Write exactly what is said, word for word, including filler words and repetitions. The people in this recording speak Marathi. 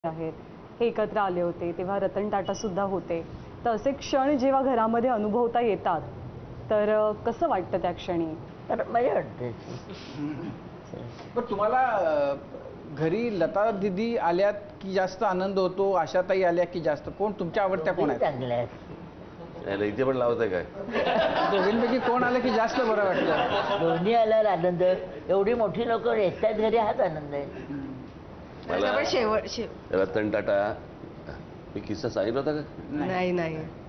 आहेत हे एकत्र आले होते तेव्हा रतन टाटा सुद्धा होते. तर असे क्षण जेव्हा घरामध्ये अनुभवता येतात तर कसं वाटतं त्या क्षणी? तर मजा वाटते. पण तुम्हाला घरी लता दीदी आल्यात की जास्त आनंद होतो, आशाताई आल्या की जास्त, कोण तुमच्या आवडत्या कोण आहेत? चांगल्या आहेत. याला इथे पण लावताय काय? दोघींपैकी कोण आलं की जास्त बरं वाटतं? दोन्ही आल्यावर आनंद. एवढी मोठी लोक एकट्याच घरी हाच आनंद आहे. मला शेवट शेव रतन टाटा मी किस्सा सांगितलं होता का? नाही नाही